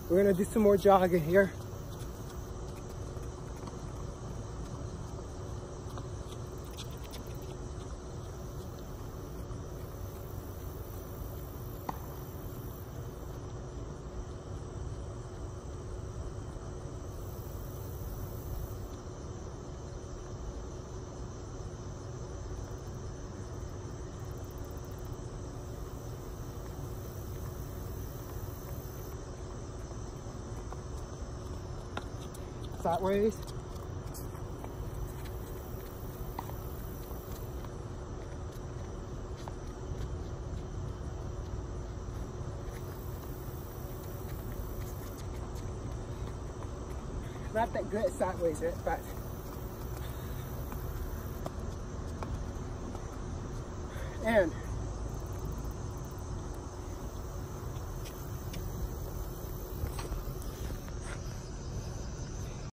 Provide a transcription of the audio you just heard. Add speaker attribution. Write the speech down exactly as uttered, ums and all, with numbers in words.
Speaker 1: We're gonna do some more jogging here. Sideways. Not that good sideways yet, but and